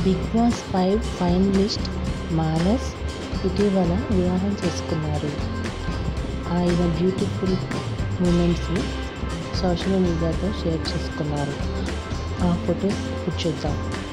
Big boss 5 finalist Manas ఇటీవల వివాహం చేసుకున్నారు. ఆయన బ్యూటిఫుల్ మూమెంట్స్ని సోషల్ మీడియాతో షేర్ చేసుకున్నారు. ఆ ఫొటోస్ ఇప్పుడు చూద్దాం.